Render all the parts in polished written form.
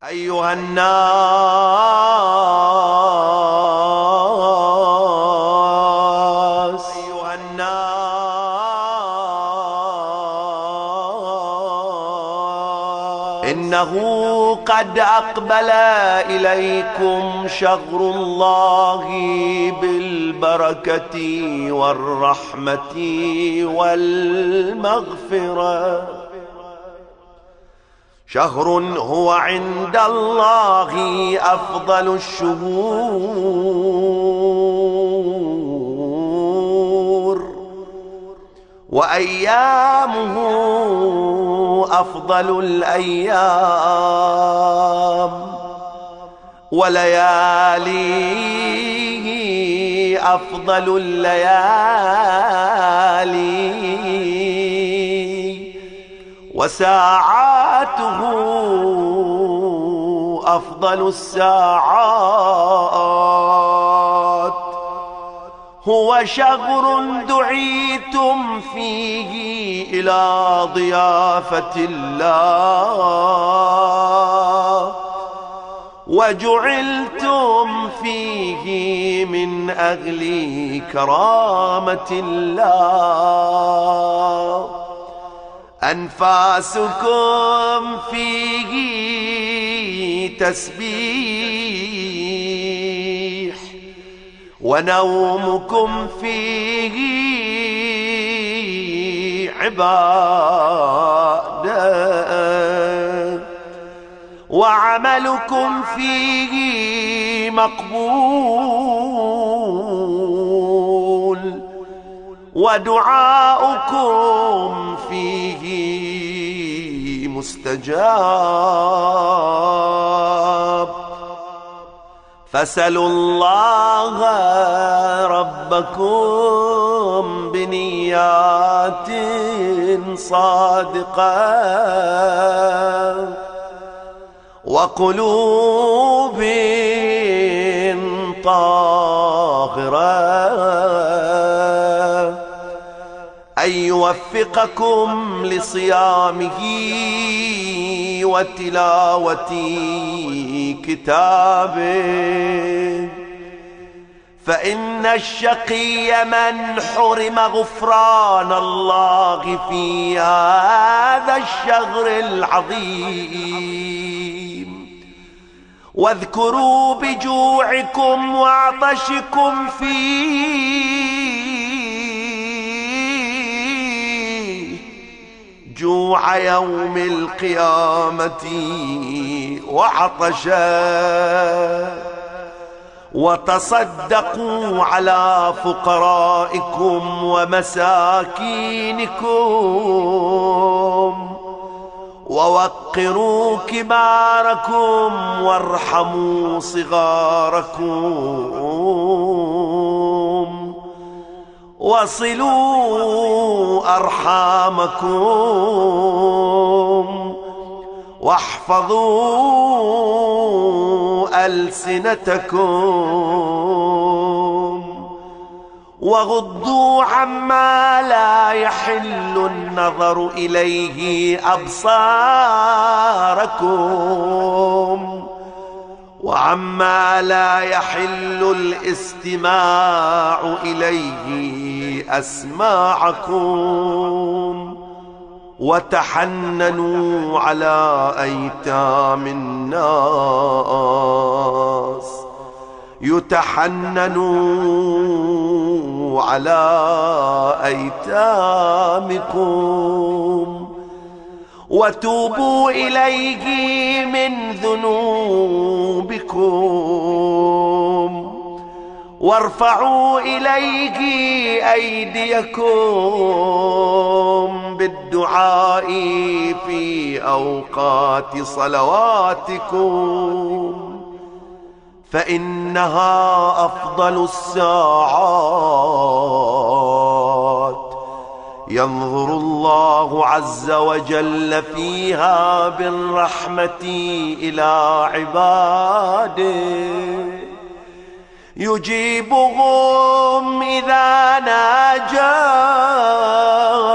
أيها الناس إنه قد أقبل إليكم شهر الله بالبركة والرحمة والمغفرة، شهر هو عند الله أفضل الشهور، وأيامه أفضل الأيام، ولياليه أفضل الليالي، وساعاته أفضل الساعات. هو شهر دعيتم فيه إلى ضيافة الله، وجعلتم فيه من أهل كرامة الله. أنفاسكم فيه تسبيح، ونومكم فيه عبادة، وعملكم فيه مقبول، ودعاؤكم فيه مستجاب. فاسألوا الله ربكم بنيات صادقة وقلوب طاهرة أن يوفقكم لصيامه وتلاوة كتابه، فإن الشقي من حرم غفران الله في هذا الشهر العظيم. واذكروا بجوعكم وعطشكم فيه جوع يوم القيامة وعطشه، وتصدقوا على فقرائكم ومساكينكم، ووقروا كباركم وارحموا صغاركم، وصلوا أرحامكم، واحفظوا ألسنتكم، وغضوا عما لا يحل النظر إليه أبصاركم، وعما لا يحل الاستماع إليه أسماعكم، وتحننوا على أيتام الناس، يتحننوا على أيتامكم، وتوبوا إليه من ذنوبكم، وارفعوا إليه أيديكم بالدعاء في أوقات صلواتكم، فإنها أفضل الساعات، ينظر الله عز وجل فيها بالرحمة إلى عباده، يجيبهم إذا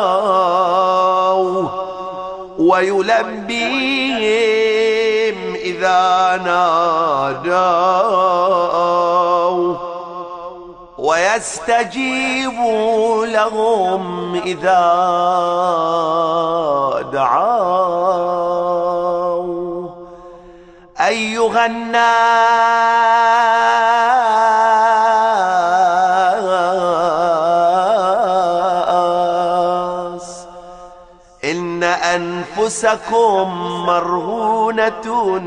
ناجوا، ويلبيهم إذا إذا نادوا ويستجيب لهم إذا دعوا. أيها الناس إن أنفسكم مرهونة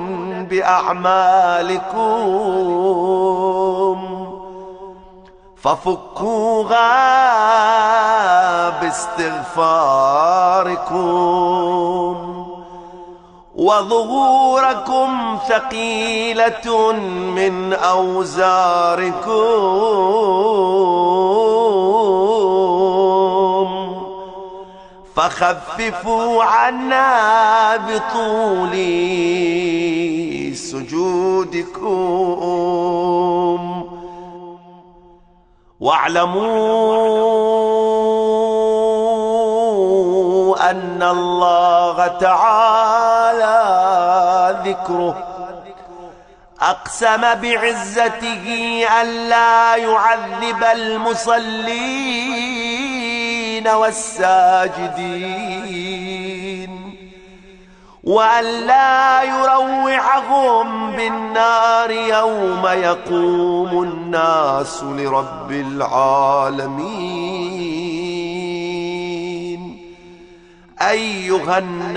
بأعمالكم ففكوها باستغفاركم، وظهوركم ثقيلة من أوزاركم فخففوا عنا بطول سجودكم. واعلموا أن الله تعالى ذكره أقسم بعزته ألا يعذب المصلين والساجدين وألا يروعهم بالنار يوم يقوم الناس لرب العالمين. أيها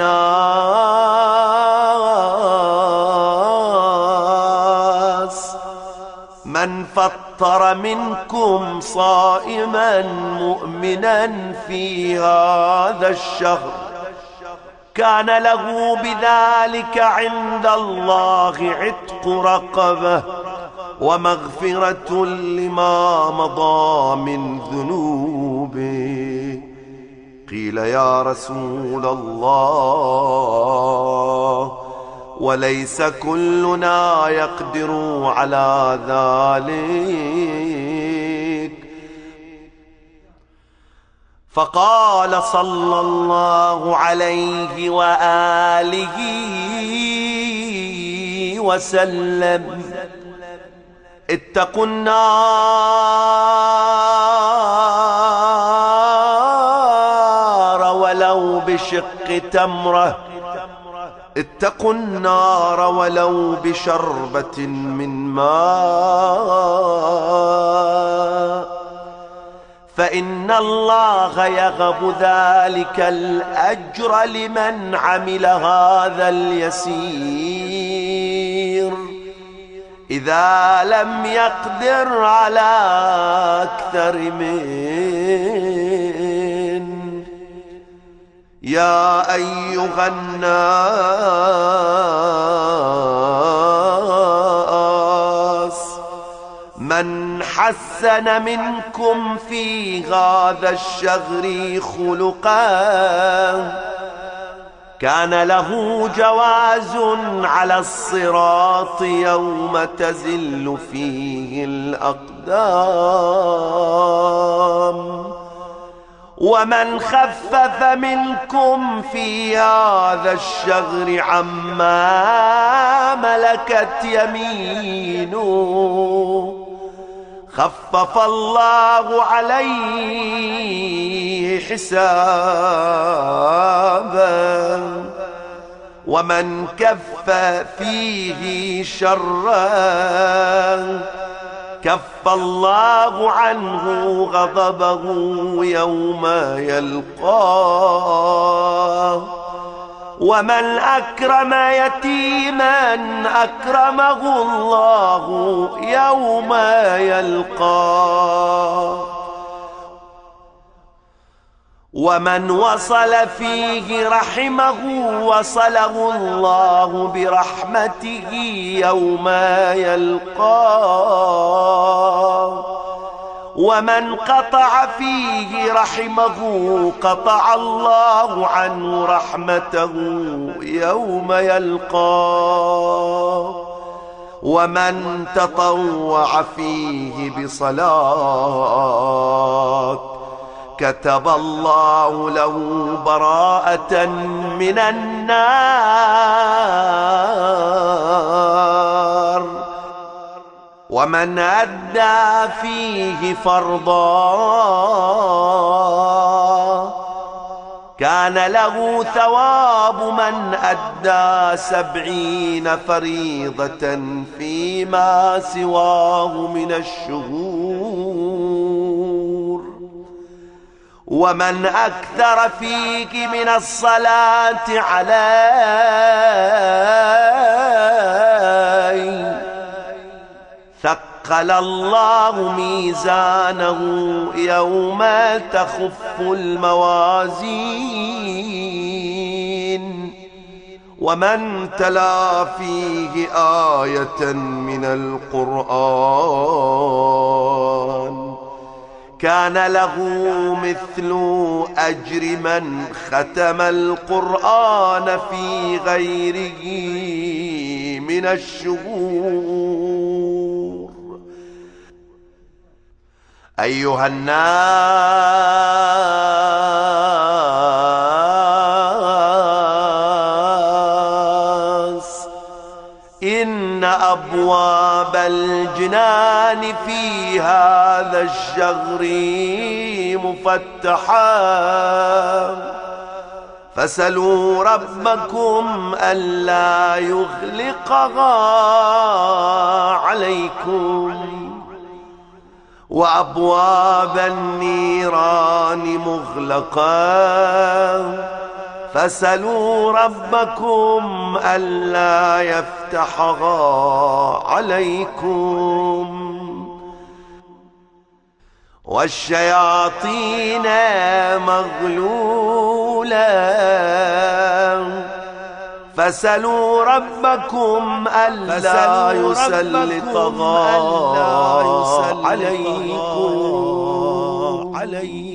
الناس من فطر منكم صائما مؤمنا في هذا الشهر كان له بذلك عند الله عتق رقبة ومغفرة لما مضى من ذنوبه. قيل يا رسول الله وليس كلنا يقدر على ذلك؟ فقال صلى الله عليه وآله وسلم اتقوا النار ولو بشق تمرة، اتقوا النار ولو بشربة من ماء فإن الله يغب ذلك الأجر لمن عمل هذا اليسير إذا لم يقدر على أكثر من. يا أيها الناس من حسن منكم في هذا الشهر خلقا كان له جواز على الصراط يوم تزل فيه الأقدام. ومن خفف منكم في هذا الشهر عما ملكت يمينه خفف الله عليه حسابا. ومن كف فيه شرا كف الله عنه غضبه يوم يلقاه. ومن أكرم يتيما أكرمه الله يوم يلقاه. ومن وصل فيه رحمه وصله الله برحمته يوم يلقاه. ومن قطع فيه رحمه قطع الله عنه رحمته يوم يلقاه. ومن تطوع فيه بصلاة كتب الله له براءة من النار ومن أدى فيه فرضا كان له ثواب من أدى 70 فريضة فيما سواه من الشهور. ومن أكثر فيك من الصلاة علي ثقل الله ميزانه يوم تخف الموازين. ومن تلا فيه آية من القرآن كان له مثل أجر من ختم القرآن في غيره من الشهور. أيها الناس، إن أبواب الجنان في هذا الشهر مفتحة، فسلوا ربكم ألا يغلقها عليكم. وأبواب النيران مغلقة، فسلوا ربكم ألا يفتحها عليكم. والشياطين مغلولة، فسلوا ربكم ألا يسلطها عليكم.